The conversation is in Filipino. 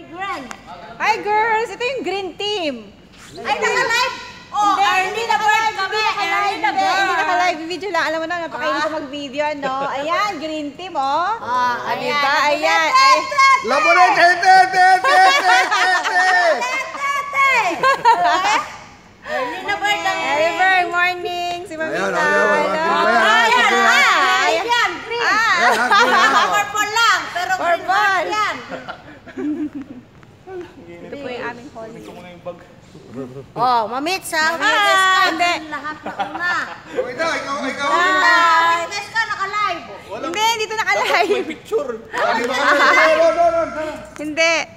Hi girls! Ito yung green team. Ay, naka-live! Oh, Arlene na bird kami! Arlene na bird! Hindi naka-live video lang. Alam mo na, napakainin ko mag-video, ano? Ayan, green team, oh. Diba? Ayan. Labonete! Arlene na bird lang. Every morning, si Mamita. Ayan, green. Purple lang, pero green heart yan. Ito po yung aming hall. Oh, mamits ha? Hindi. Lahat na una. Ikaw. Witness ka, naka-live. Hindi, dito naka-live. May picture. Hindi.